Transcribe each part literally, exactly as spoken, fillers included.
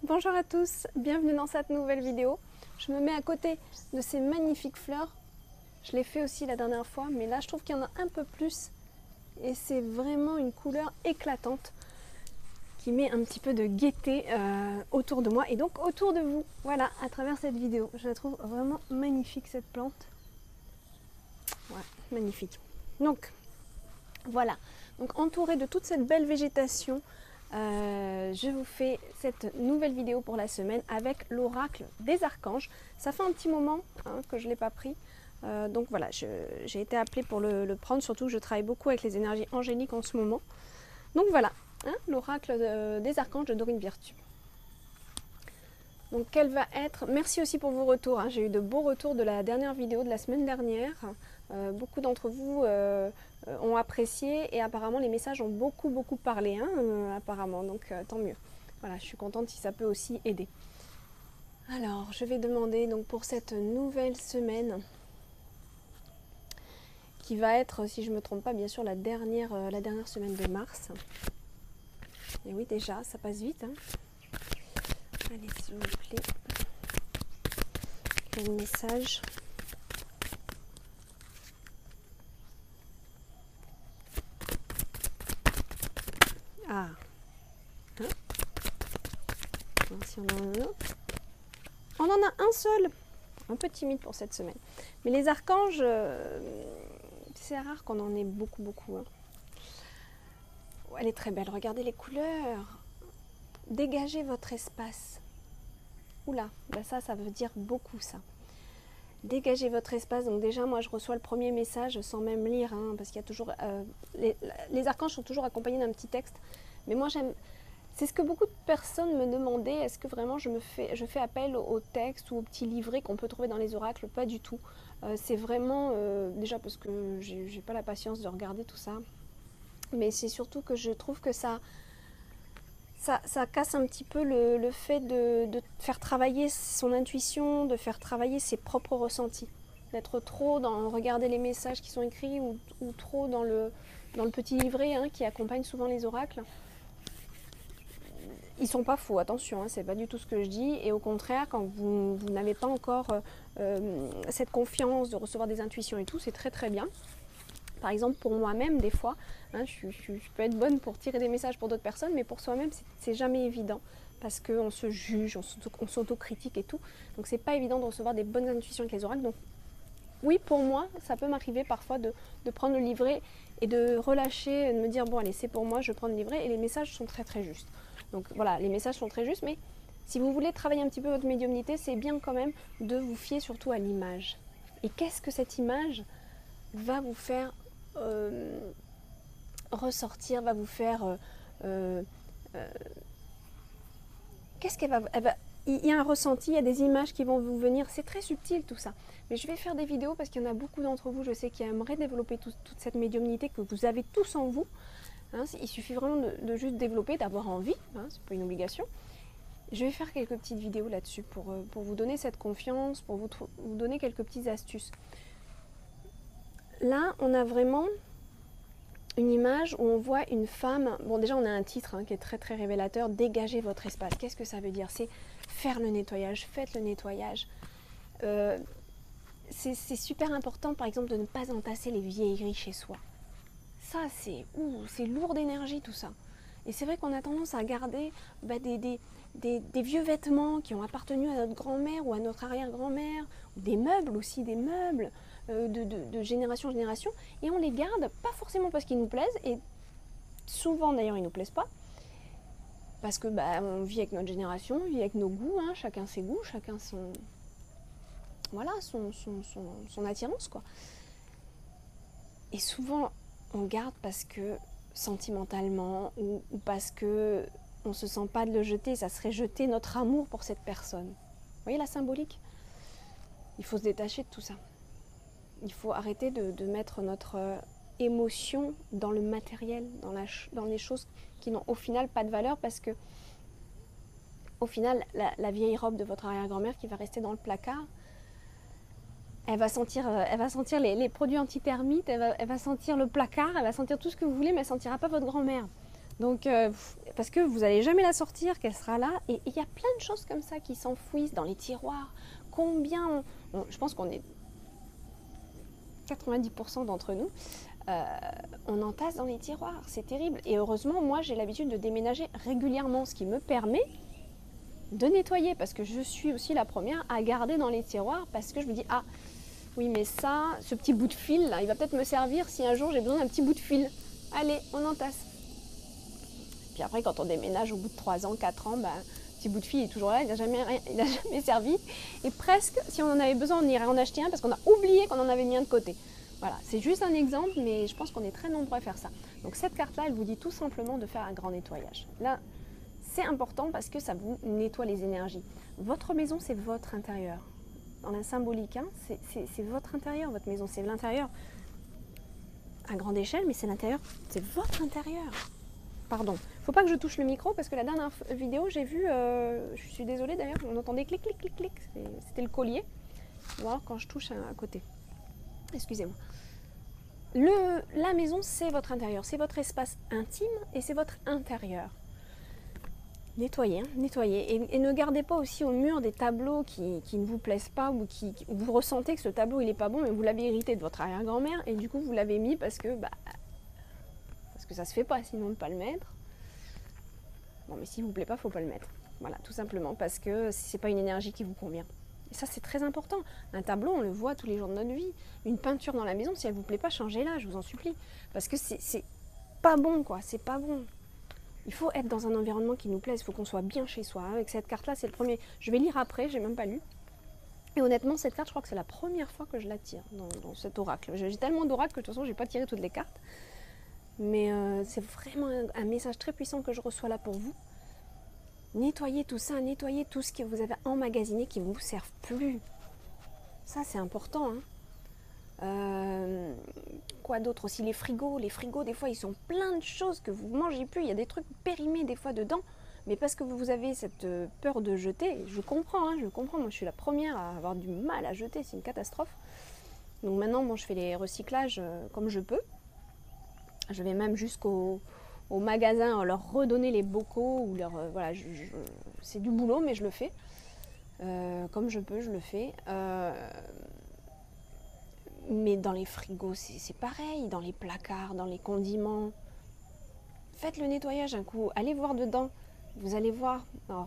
Bonjour à tous, bienvenue dans cette nouvelle vidéo. Je me mets à côté de ces magnifiques fleurs. Je l'ai fait aussi la dernière fois, mais là je trouve qu'il y en a un peu plus. Et c'est vraiment une couleur éclatante qui met un petit peu de gaieté euh, autour de moi et donc autour de vous. Voilà, à travers cette vidéo. Je la trouve vraiment magnifique cette plante. Ouais, magnifique. Donc, voilà. Donc entourée de toute cette belle végétation, Euh, je vous fais cette nouvelle vidéo pour la semaine avec l'oracle des archanges. Ça fait un petit moment hein, que je ne l'ai pas pris. Euh, donc voilà, j'ai été appelée pour le, le prendre, surtout que je travaille beaucoup avec les énergies angéliques en ce moment. Donc voilà, hein, l'oracle de, des archanges de Dorine Virtue. Donc quelle va être... Merci aussi pour vos retours. Hein. J'ai eu de beaux retours de la dernière vidéo de la semaine dernière. Euh, beaucoup d'entre vous euh, ont apprécié et apparemment les messages ont beaucoup beaucoup parlé, hein, euh, apparemment, donc euh, tant mieux. Voilà, je suis contente si ça peut aussi aider. Alors, je vais demander donc pour cette nouvelle semaine qui va être, si je ne me trompe pas, bien sûr la dernière, euh, la dernière semaine de mars. Et oui, déjà, ça passe vite. Hein. Allez, s'il vous plaît. Quel message ? Ah, hein, si on en a un autre. On en a un seul. Un peu timide pour cette semaine. Mais les archanges, euh, c'est rare qu'on en ait beaucoup, beaucoup. Hein. Oh, elle est très belle. Regardez les couleurs. Dégagez votre espace. Oula, ben ça, ça veut dire beaucoup ça. Dégagez votre espace. Donc déjà, moi, je reçois le premier message sans même lire, hein, parce qu'il y a toujours... Euh, les, les archanges sont toujours accompagnés d'un petit texte. Mais moi, j'aime... C'est ce que beaucoup de personnes me demandaient. Est-ce que vraiment je, me fais, je fais appel au texte ou au petit livret qu'on peut trouver dans les oracles? Pas du tout. Euh, c'est vraiment... Euh, déjà parce que j'ai, j'ai pas la patience de regarder tout ça. Mais c'est surtout que je trouve que ça... Ça, ça casse un petit peu le, le fait de, de faire travailler son intuition, de faire travailler ses propres ressentis. D'être trop dans regarder les messages qui sont écrits ou, ou trop dans le, dans le petit livret hein, qui accompagne souvent les oracles. Ils sont pas faux, attention, hein, c'est pas du tout ce que je dis. Et au contraire, quand vous, vous n'avez pas encore euh, cette confiance de recevoir des intuitions et tout, c'est très très bien. Par exemple, pour moi-même, des fois, hein, je, je, je peux être bonne pour tirer des messages pour d'autres personnes, mais pour soi-même, c'est jamais évident parce qu'on se juge, on s'autocritique et tout. Donc, c'est pas évident de recevoir des bonnes intuitions avec les oracles. Donc, oui, pour moi, ça peut m'arriver parfois de, de prendre le livret et de relâcher, de me dire, bon, allez, c'est pour moi, je prends le livret et les messages sont très très justes. Donc, voilà, les messages sont très justes, mais si vous voulez travailler un petit peu votre médiumnité, c'est bien quand même de vous fier surtout à l'image. Et qu'est-ce que cette image va vous faire Euh, ressortir, va vous faire euh, euh, euh, qu'est-ce qu'elle va, elle va il y a un ressenti, il y a des images qui vont vous venir, c'est très subtil tout ça, mais je vais faire des vidéos parce qu'il y en a beaucoup d'entre vous, je sais, qui aimeraient développer tout, toute cette médiumnité que vous avez tous en vous, hein, il suffit vraiment de, de juste développer, d'avoir envie, hein, c'est pas une obligation. Je vais faire quelques petites vidéos là-dessus pour, pour vous donner cette confiance, pour vous, vous donner quelques petites astuces. Là, on a vraiment une image où on voit une femme. Bon, déjà, on a un titre hein, qui est très très révélateur. Dégagez votre espace. Qu'est-ce que ça veut dire? C'est faire le nettoyage. Faites le nettoyage. Euh, c'est super important, par exemple, de ne pas entasser les vieilleries chez soi. Ça, c'est c'est lourd d'énergie tout ça. Et c'est vrai qu'on a tendance à garder bah, des, des, des, des vieux vêtements qui ont appartenu à notre grand-mère ou à notre arrière-grand-mère, ou des meubles aussi, des meubles. De, de, de génération en génération, et on les garde pas forcément parce qu'ils nous plaisent, et souvent d'ailleurs ils nous plaisent pas, parce que bah, on vit avec notre génération, on vit avec nos goûts, hein, chacun ses goûts, chacun son voilà son, son, son, son attirance quoi. Et souvent on garde parce que sentimentalement ou, ou parce que on se sent pas de le jeter, ça serait jeter notre amour pour cette personne. Vous voyez la symbolique? Il faut se détacher de tout ça. Il faut arrêter de, de mettre notre euh, émotion dans le matériel, dans, la, dans les choses qui n'ont au final pas de valeur, parce que au final, la, la vieille robe de votre arrière-grand-mère qui va rester dans le placard, elle va sentir, euh, elle va sentir les, les produits anti-termites, elle va, elle va sentir le placard, elle va sentir tout ce que vous voulez, mais elle ne sentira pas votre grand-mère. Donc, euh, parce que vous n'allez jamais la sortir, qu'elle sera là. Et il y a plein de choses comme ça qui s'enfouissent dans les tiroirs. Combien, on, on, je pense qu'on est quatre-vingt-dix pour cent d'entre nous, euh, on entasse dans les tiroirs. C'est terrible. Et heureusement, moi, j'ai l'habitude de déménager régulièrement, ce qui me permet de nettoyer. Parce que je suis aussi la première à garder dans les tiroirs, parce que je me dis, ah, oui, mais ça, ce petit bout de fil, là, il va peut-être me servir si un jour j'ai besoin d'un petit bout de fil. Allez, on entasse. Puis après, quand on déménage au bout de trois ans, quatre ans, bah, le petit bout de fil est toujours là, il n'a jamais, il n'a jamais servi. Et presque, si on en avait besoin, on irait en acheter un parce qu'on a oublié qu'on en avait mis un de côté. Voilà, c'est juste un exemple, mais je pense qu'on est très nombreux à faire ça. Donc cette carte-là, elle vous dit tout simplement de faire un grand nettoyage. Là, c'est important parce que ça vous nettoie les énergies. Votre maison, c'est votre intérieur. Dans la symbolique, hein, c'est votre intérieur, votre maison, c'est l'intérieur à grande échelle, mais c'est l'intérieur, c'est votre intérieur. Pardon, faut pas que je touche le micro parce que la dernière vidéo, j'ai vu, euh, je suis désolée d'ailleurs, on entendait clic, clic, clic, clic, c'était le collier. Ou alors quand je touche à côté. Excusez-moi. Le, la maison, c'est votre intérieur, c'est votre espace intime et c'est votre intérieur. Nettoyez, hein, nettoyez. Et, et ne gardez pas aussi au mur des tableaux qui, qui ne vous plaisent pas ou qui, qui, vous ressentez que ce tableau il n'est pas bon, mais vous l'avez hérité de votre arrière-grand-mère et du coup vous l'avez mis parce que bah, parce que ça se fait pas, sinon ne pas le mettre. Bon, mais s'il vous plaît pas, faut pas le mettre. Voilà, tout simplement parce que c'est pas une énergie qui vous convient. Et ça, c'est très important. Un tableau, on le voit tous les jours de notre vie. Une peinture dans la maison, si elle vous plaît pas, changez-la, je vous en supplie. Parce que c'est pas bon, quoi. C'est pas bon. Il faut être dans un environnement qui nous plaise. Il faut qu'on soit bien chez soi. Avec cette carte-là, c'est le premier. Je vais lire après, j'ai même pas lu. Et honnêtement, cette carte, je crois que c'est la première fois que je la tire dans, dans cet oracle. J'ai tellement d'oracles que de toute façon, j'ai pas tiré toutes les cartes. Mais euh, c'est vraiment un, un message très puissant que je reçois là pour vous. Nettoyez tout ça, nettoyez tout ce que vous avez emmagasiné qui ne vous serve plus. Ça, c'est important. Hein. Euh, quoi d'autre aussi? Les frigos. Les frigos, des fois, ils sont pleins de choses que vous ne mangez plus. Il y a des trucs périmés des fois dedans. Mais parce que vous avez cette peur de jeter, je comprends, hein, je comprends. Moi, je suis la première à avoir du mal à jeter. C'est une catastrophe. Donc maintenant, bon, je fais les recyclages euh, comme je peux. Je vais même jusqu'au... au magasin, leur redonner les bocaux ou leur euh, voilà, je, je, c'est du boulot mais je le fais euh, comme je peux, je le fais. Euh, mais dans les frigos, c'est pareil, dans les placards, dans les condiments. Faites le nettoyage un coup, allez voir dedans, vous allez voir.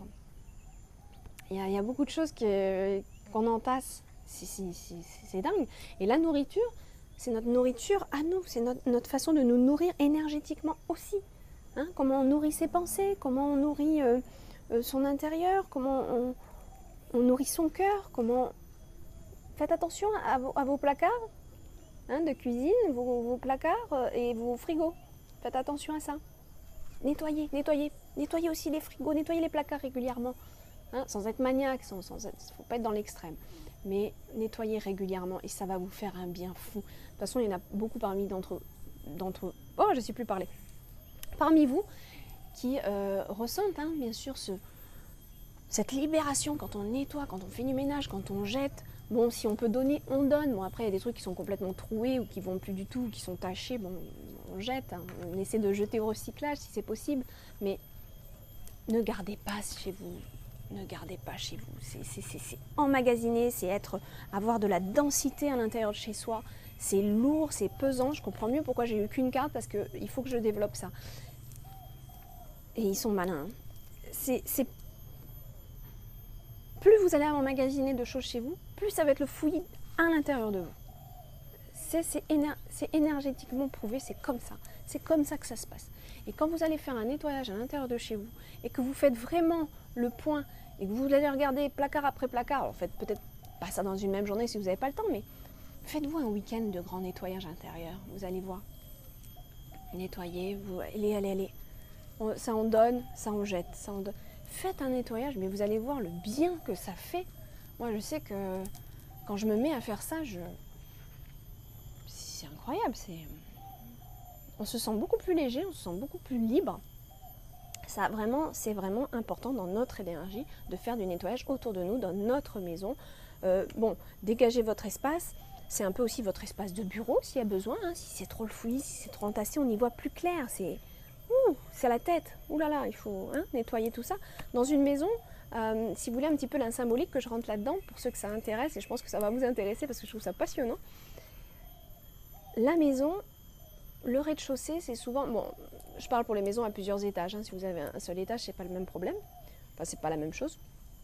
Il y, y a beaucoup de choses qu'on entasse, c'est dingue. Et la nourriture, c'est notre nourriture à nous, c'est notre, notre façon de nous nourrir énergétiquement aussi. Hein, comment on nourrit ses pensées, comment on nourrit euh, euh, son intérieur, comment on, on nourrit son cœur, comment... Faites attention à vos, à vos placards hein, de cuisine, vos, vos placards euh, et vos frigos. Faites attention à ça. Nettoyez, nettoyez, nettoyez aussi les frigos, nettoyez les placards régulièrement. Hein, sans être maniaque, sans, sans être, faut pas être dans l'extrême. Mais nettoyez régulièrement et ça va vous faire un bien fou. De toute façon, il y en a beaucoup parmi d'entre d'entre oh, je ne sais plus parler. Parmi vous qui euh, ressentent hein, bien sûr ce, cette libération quand on nettoie, quand on fait du ménage, quand on jette. Bon, si on peut donner, on donne. Bon, après, il y a des trucs qui sont complètement troués ou qui vont plus du tout, qui sont tachés. Bon, on jette. Hein. On essaie de jeter au recyclage si c'est possible. Mais ne gardez pas chez vous. Ne gardez pas chez vous. C'est emmagasiner, c'est être, avoir de la densité à l'intérieur de chez soi. C'est lourd, c'est pesant. Je comprends mieux pourquoi j'ai eu qu'une carte parce qu'il faut que je développe ça. Et ils sont malins. Hein. C'est plus vous allez emmagasiner de choses chez vous, plus ça va être le fouillis à l'intérieur de vous. C'est éner énergétiquement prouvé, c'est comme ça. C'est comme ça que ça se passe. Et quand vous allez faire un nettoyage à l'intérieur de chez vous et que vous faites vraiment le point et que vous allez regarder placard après placard, alors faites peut-être pas ça dans une même journée si vous n'avez pas le temps, mais faites-vous un week-end de grand nettoyage intérieur. Vous allez voir. Nettoyez, vous allez, allez, allez. Ça en donne, ça en jette, ça en donne. Faites un nettoyage, mais vous allez voir le bien que ça fait. Moi, je sais que quand je me mets à faire ça, je... c'est incroyable. On se sent beaucoup plus léger, on se sent beaucoup plus libre. Ça, vraiment, c'est vraiment important dans notre énergie de faire du nettoyage autour de nous, dans notre maison. Euh, bon, dégagez votre espace. C'est un peu aussi votre espace de bureau s'il y a besoin. Hein. Si c'est trop le fouillis, si c'est trop entassé, on y voit plus clair. C'est ouh, c'est la tête, ouh là là, il faut hein, nettoyer tout ça. Dans une maison, euh, si vous voulez un petit peu la symbolique que je rentre là-dedans, pour ceux que ça intéresse, et je pense que ça va vous intéresser parce que je trouve ça passionnant. La maison, le rez-de-chaussée, c'est souvent, bon, je parle pour les maisons à plusieurs étages, hein, si vous avez un seul étage, c'est pas le même problème, enfin c'est pas la même chose.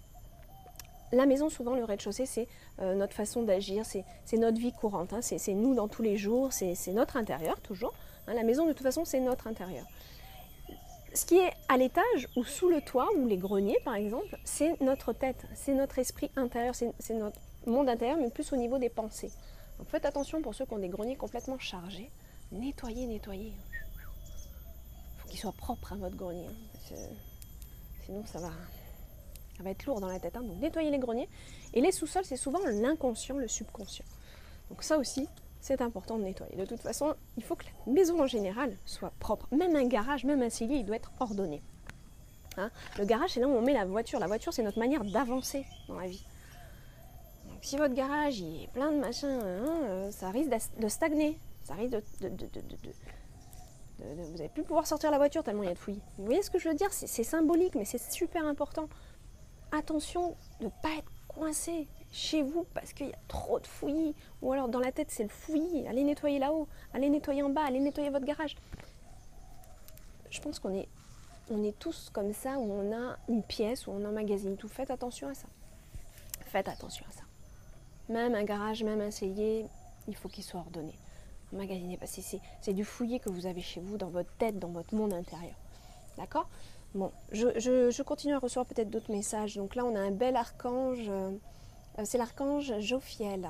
La maison, souvent, le rez-de-chaussée, c'est euh, notre façon d'agir, c'est notre vie courante, hein, c'est nous dans tous les jours, c'est notre intérieur, toujours. Hein, la maison, de toute façon, c'est notre intérieur. Ce qui est à l'étage ou sous le toit, ou les greniers, par exemple, c'est notre tête, c'est notre esprit intérieur, c'est notre monde intérieur, mais plus au niveau des pensées. Donc faites attention pour ceux qui ont des greniers complètement chargés. Nettoyez, nettoyez. Il faut qu'il soit propre, hein, votre grenier. Hein, sinon, ça va... Ça va être lourd dans la tête, hein. Donc nettoyer les greniers. Et les sous-sols, c'est souvent l'inconscient, le subconscient. Donc ça aussi, c'est important de nettoyer. De toute façon, il faut que la maison en général soit propre. Même un garage, même un cellier, il doit être ordonné. Hein, le garage, c'est là où on met la voiture. La voiture, c'est notre manière d'avancer dans la vie. Donc si votre garage il est plein de machins, hein, ça risque de stagner. Ça risque de... de, de, de, de, de, de vous n'allez plus pouvoir sortir la voiture tellement il y a de fouillis. Vous voyez ce que je veux dire? C'est symbolique, mais c'est super important. Attention de ne pas être coincé chez vous parce qu'il y a trop de fouillis. Ou alors dans la tête, c'est le fouillis. Allez nettoyer là-haut, allez nettoyer en bas, allez nettoyer votre garage. Je pense qu'on est, on est tous comme ça, où on a une pièce, où on emmagasine tout. Faites attention à ça. Faites attention à ça. Même un garage, même un cellier, il faut qu'il soit ordonné. Emmagasinez, parce que c'est du fouillis que vous avez chez vous, dans votre tête, dans votre monde intérieur. D'accord ? Bon, je, je, je continue à recevoir peut-être d'autres messages. Donc là, on a un bel archange. Euh, c'est l'archange Jophiel.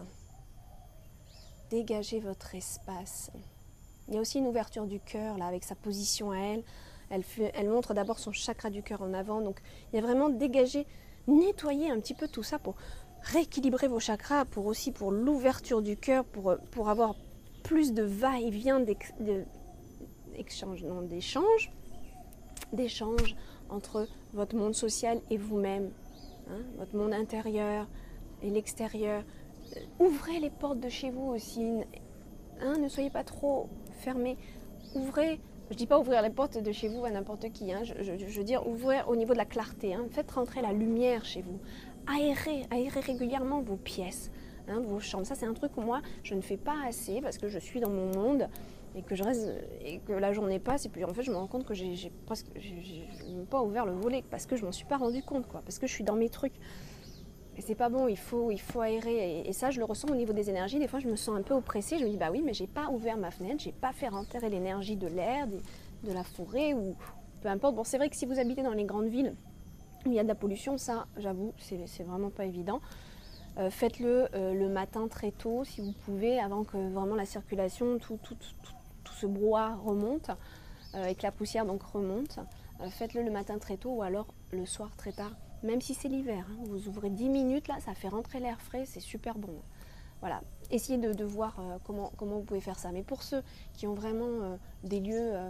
Dégagez votre espace. Il y a aussi une ouverture du cœur, là, avec sa position à elle. Elle, fait, elle montre d'abord son chakra du cœur en avant. Donc, il y a vraiment dégager, nettoyer un petit peu tout ça pour rééquilibrer vos chakras, pour aussi pour l'ouverture du cœur, pour, pour avoir plus de va-et-vient d'échange, non, d'échange. d'échange entre votre monde social et vous-même, hein, votre monde intérieur et l'extérieur. Euh, ouvrez les portes de chez vous aussi, hein, ne soyez pas trop fermés. Ouvrez, je ne dis pas ouvrir les portes de chez vous à n'importe qui, hein, je, je, je veux dire ouvrir au niveau de la clarté, hein, faites rentrer la lumière chez vous, aérez, aérez régulièrement vos pièces, hein, vos chambres. Ça c'est un truc que moi je ne fais pas assez parce que je suis dans mon monde et que je reste et que la journée passe et puis en fait je me rends compte que j'ai presque j'ai même pas ouvert le volet parce que je m'en suis pas rendu compte quoi, parce que je suis dans mes trucs et c'est pas bon. Il faut il faut aérer et, et ça je le ressens au niveau des énergies. Des fois je me sens un peu oppressée, je me dis bah oui mais j'ai pas ouvert ma fenêtre, j'ai pas fait rentrer l'énergie de l'air, de, de la forêt ou peu importe. Bon c'est vrai que si vous habitez dans les grandes villes où il y a de la pollution, ça j'avoue c'est c'est vraiment pas évident. Euh, faites-le euh, le matin très tôt si vous pouvez, avant que vraiment la circulation tout tout tout ce brouhaha remonte euh, et que la poussière donc remonte. Euh, faites-le le matin très tôt ou alors le soir très tard, même si c'est l'hiver. Hein, vous ouvrez dix minutes là, ça fait rentrer l'air frais, c'est super bon. Voilà, essayez de, de voir euh, comment, comment vous pouvez faire ça. Mais pour ceux qui ont vraiment euh, des lieux euh,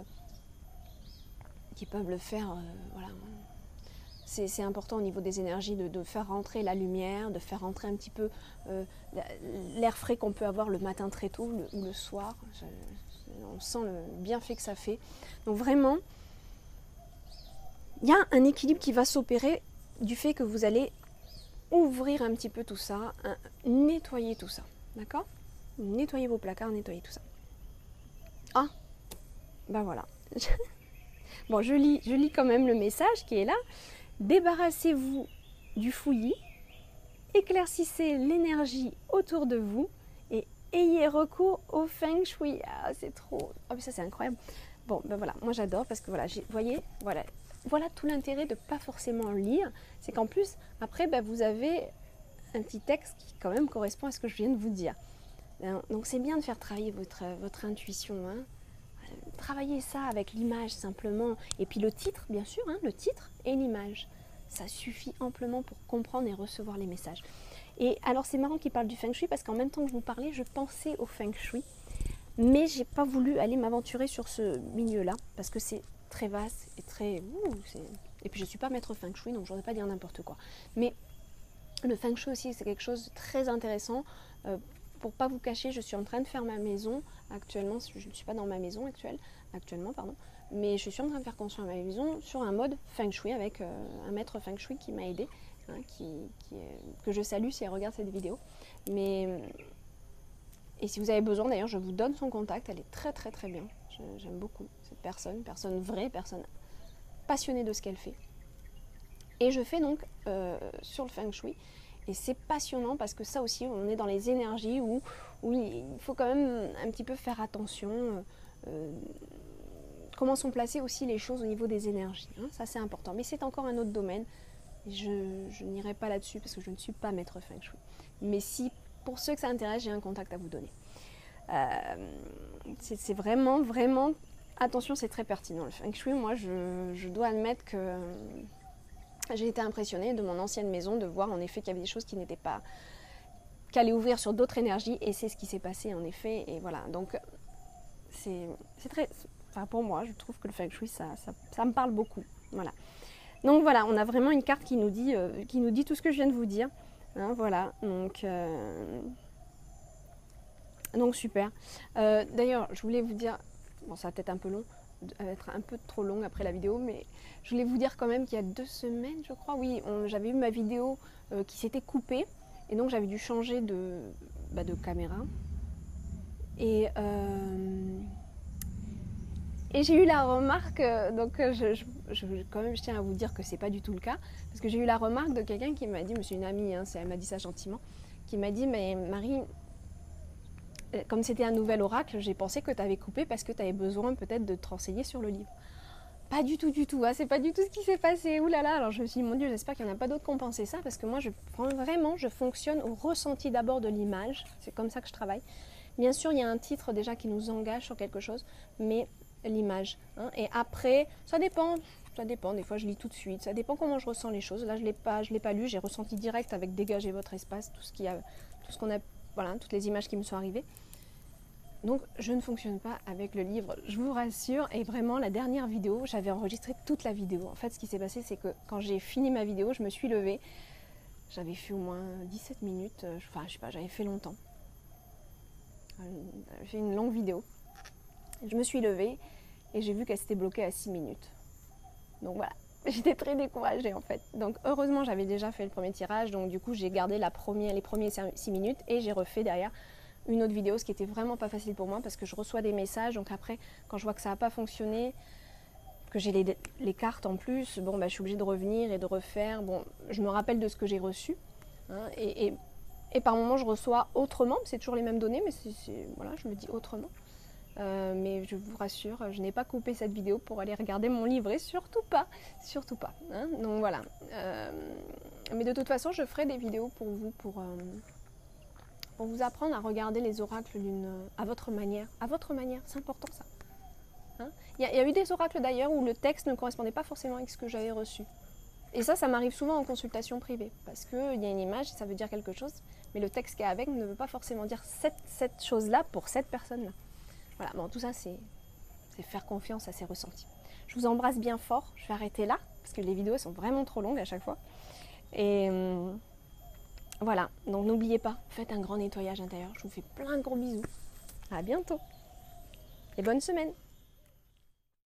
qui peuvent le faire, euh, voilà, c'est important au niveau des énergies de, de faire rentrer la lumière, de faire rentrer un petit peu euh, l'air frais qu'on peut avoir le matin très tôt le, ou le soir. Je, on sent le bienfait que ça fait. Donc vraiment, il y a un équilibre qui va s'opérer du fait que vous allez ouvrir un petit peu tout ça, hein, nettoyer tout ça, d'accord? Nettoyer vos placards, nettoyer tout ça. Ah, ben voilà. Bon, je lis, je lis quand même le message qui est là. Débarrassez-vous du fouillis, éclaircissez l'énergie autour de vous et ayez recours au feng shui. Ah, c'est trop... Oh, mais ça, c'est incroyable. Bon, ben voilà, moi j'adore parce que voilà, vous voyez, voilà, voilà tout l'intérêt de ne pas forcément lire. C'est qu'en plus, après, ben, vous avez un petit texte qui quand même correspond à ce que je viens de vous dire. Donc c'est bien de faire travailler votre, votre intuition. Hein. Travaillez ça avec l'image simplement. Et puis le titre, bien sûr, hein, le titre et l'image. Ça suffit amplement pour comprendre et recevoir les messages. Et alors c'est marrant qu'il parle du feng shui parce qu'en même temps que je vous parlais, je pensais au feng shui. Mais j'ai pas voulu aller m'aventurer sur ce milieu-là parce que c'est très vaste et très... Ouh, et puis je suis pas maître feng shui, donc je n'aurais pas dire n'importe quoi. Mais le feng shui aussi, c'est quelque chose de très intéressant. Euh, pour pas vous cacher, je suis en train de faire ma maison actuellement. Je ne suis pas dans ma maison actuelle, actuellement, pardon. mais je suis en train de faire construire ma maison sur un mode Feng Shui avec euh, un maître Feng Shui qui m'a aidé, hein, qui, qui est, que je salue si elle regarde cette vidéo. Mais, et si vous avez besoin, d'ailleurs, je vous donne son contact, elle est très très très bien. J'aime beaucoup cette personne, personne vraie, personne passionnée de ce qu'elle fait. Et je fais donc euh, sur le Feng Shui. Et c'est passionnant parce que ça aussi, on est dans les énergies où, où il faut quand même un petit peu faire attention. Euh, comment sont placées aussi les choses au niveau des énergies. Hein, ça, c'est important. Mais c'est encore un autre domaine. Je, je n'irai pas là-dessus parce que je ne suis pas maître Feng Shui. Mais si, pour ceux que ça intéresse, j'ai un contact à vous donner. Euh, c'est vraiment, vraiment... Attention, c'est très pertinent. Le Feng Shui, moi, je, je dois admettre que... J'ai été impressionnée de mon ancienne maison de voir en effet qu'il y avait des choses qui n'étaient pas, qui allaient ouvrir sur d'autres énergies et c'est ce qui s'est passé en effet. Et voilà, donc c'est très, enfin pour moi, je trouve que le Feng Shui, ça, ça, ça me parle beaucoup. Voilà. Donc voilà, on a vraiment une carte qui nous dit, euh, qui nous dit tout ce que je viens de vous dire. Hein, voilà, donc, euh, donc super. Euh, D'ailleurs, je voulais vous dire, bon ça va peut-être un peu long, être un peu trop longue après la vidéo, mais je voulais vous dire quand même qu'il y a deux semaines, je crois, oui, j'avais eu ma vidéo euh, qui s'était coupée et donc j'avais dû changer de, bah, de caméra et, euh, et j'ai eu la remarque, euh, donc je, je, je, quand même je tiens à vous dire que c'est pas du tout le cas, parce que j'ai eu la remarque de quelqu'un qui m'a dit, mais c'est une amie, hein, elle m'a dit ça gentiment, qui m'a dit, mais Marie, comme c'était un nouvel oracle, j'ai pensé que tu avais coupé parce que tu avais besoin peut-être de te renseigner sur le livre. Pas du tout, du tout, hein, c'est pas du tout ce qui s'est passé. Ouh là là, alors je me suis dit, mon Dieu, j'espère qu'il n'y en a pas d'autres qui ont pensé ça, parce que moi, je, vraiment, je fonctionne au ressenti d'abord de l'image. C'est comme ça que je travaille. Bien sûr, il y a un titre déjà qui nous engage sur quelque chose, mais l'image. Hein, et après, ça dépend, ça dépend. Des fois, je lis tout de suite. Ça dépend comment je ressens les choses. Là, je l'ai pas, je l'ai pas lu. J'ai ressenti direct avec dégager votre espace, tout ce qu'il y a, tout ce qu'on a. Voilà, toutes les images qui me sont arrivées. Donc je ne fonctionne pas avec le livre, je vous rassure. Et vraiment la dernière vidéo, j'avais enregistré toute la vidéo. En fait ce qui s'est passé, c'est que quand j'ai fini ma vidéo, je me suis levée. J'avais fait au moins dix-sept minutes, enfin je sais pas, j'avais fait longtemps. J'avais fait une longue vidéo. Je me suis levée et j'ai vu qu'elle s'était bloquée à six minutes. Donc voilà, j'étais très découragée en fait. Donc heureusement j'avais déjà fait le premier tirage, donc du coup j'ai gardé la première, les premiers six minutes et j'ai refait derrière une autre vidéo, ce qui était vraiment pas facile pour moi parce que je reçois des messages, donc après quand je vois que ça n'a pas fonctionné, que j'ai les, les cartes en plus, bon bah je suis obligée de revenir et de refaire. Bon, je me rappelle de ce que j'ai reçu, hein, et, et, et par moments je reçois autrement, c'est toujours les mêmes données, mais c'est, voilà, je le dis autrement. Euh, mais je vous rassure, je n'ai pas coupé cette vidéo pour aller regarder mon livret, surtout pas, surtout pas. Hein, donc voilà. Euh, mais de toute façon, je ferai des vidéos pour vous, pour, euh, pour vous apprendre à regarder les oracles à votre manière. À votre manière, c'est important ça. Hein, il y, y a eu des oracles d'ailleurs où le texte ne correspondait pas forcément avec ce que j'avais reçu. Et ça, ça m'arrive souvent en consultation privée, parce qu'il y a une image, ça veut dire quelque chose, mais le texte qui est avec ne veut pas forcément dire cette, cette chose-là pour cette personne-là. Voilà, bon, tout ça, c'est faire confiance à ses ressentis. Je vous embrasse bien fort, je vais arrêter là, parce que les vidéos sont vraiment trop longues à chaque fois. Et euh, voilà, donc n'oubliez pas, faites un grand nettoyage intérieur. Je vous fais plein de gros bisous. À bientôt et bonne semaine.